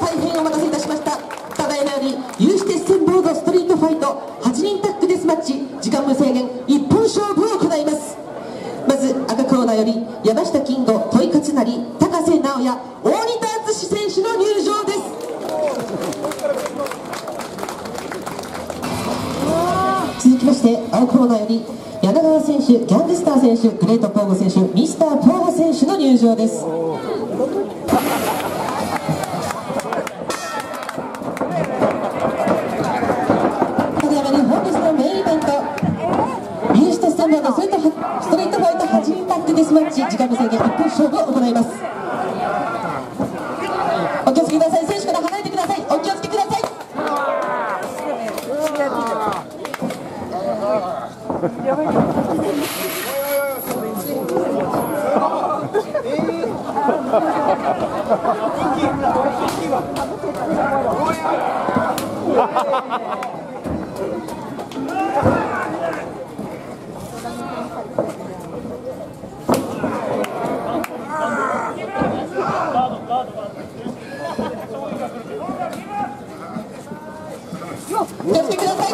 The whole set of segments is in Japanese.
大変お待たせいたしました。ただいまより有刺鉄線ボードストリートファイト8人タッグデスマッチ、時間無制限一本勝負を行います。まず赤コーナーより山下金吾、戸井勝成、高瀬直也、大仁田敦選手の入場です。続きまして青コーナーより柳川選手、ギャングスター選手、グレートポーゴ選手、ミスターポーゴ選手の入場です。ストリートファイト8人タッグデスマッチ、時間無制限1分勝負を行います。お気をつけください。選手から離れてください。お気をつけください。お気をつけください。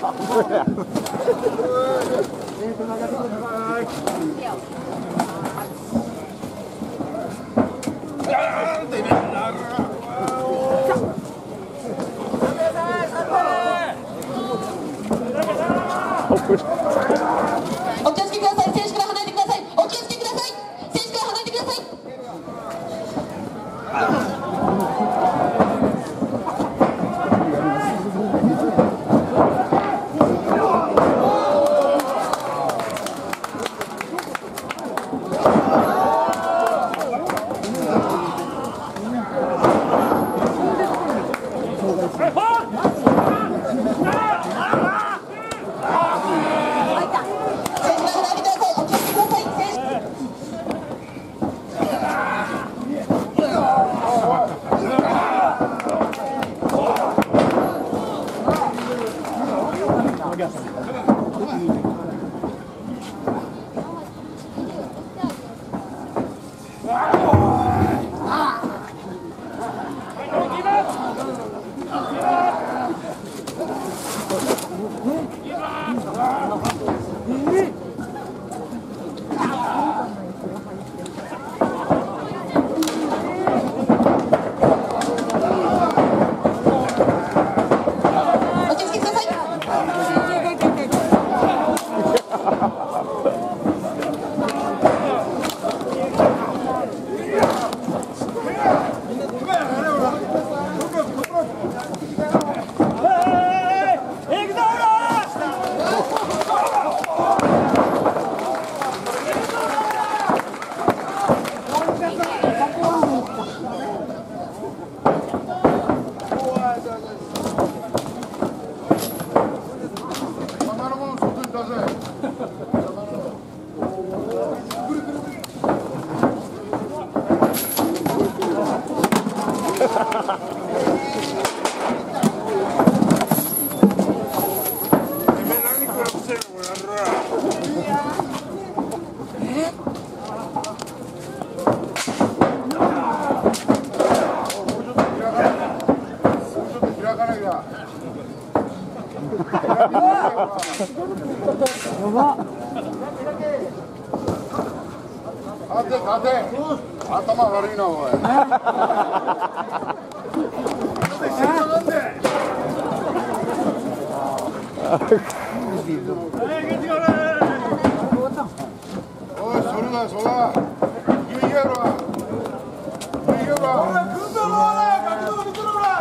お気をつけください。選手から離れてください。お気をつけください。選手から離れてください。 頭悪いなおい。おい、それだそれだ。いいやろ。いいやろ。ほら、組んだろな、角度見てろな。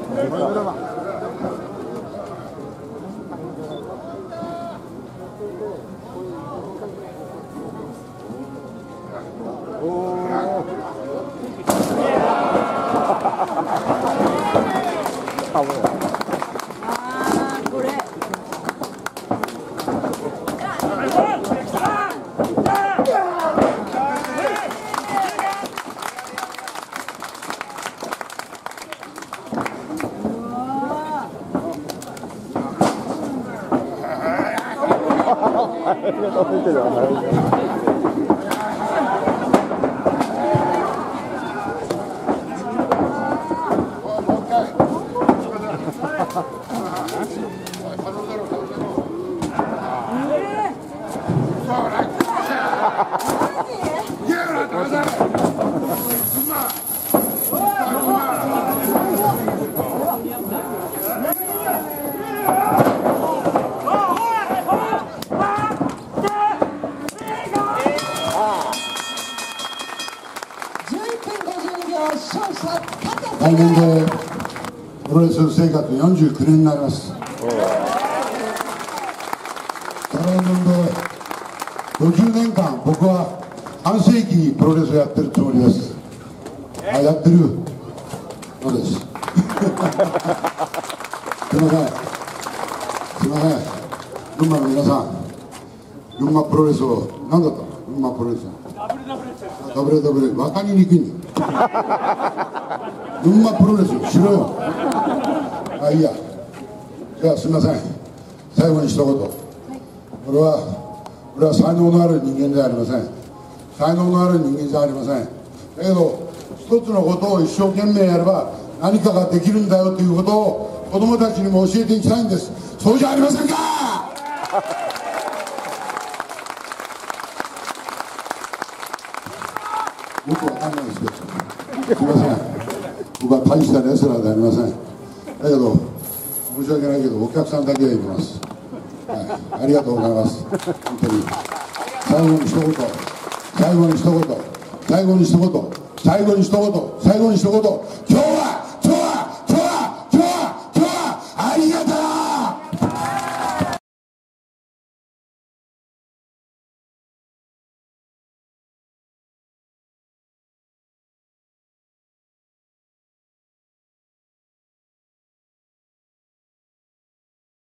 来年でプロレス生活49年になります。再来年で50年間僕は半世紀プロレスをやってるつもりです。やってるのです。すいません、すいません、群馬の皆さん、群馬プロレスを何だったの？群馬プロレスダブル分かりにくいんだ。群馬プロレスしろよ。いいや。じゃあすみません、最後に一言。俺は才能のある人間ではありません。才能のある人間じゃありません。だけど一つのことを一生懸命やれば何かができるんだよということを子供たちにも教えていきたいんです。そうじゃありませんか。よくわかんないですけど、すみません、僕は大したレスラーではありません。だけど申し訳ないけどお客さんだけは言います。ありがとうございます。本当に最後に一言、最後に一言、最後に一言、最後に一言、最後に一言、今日は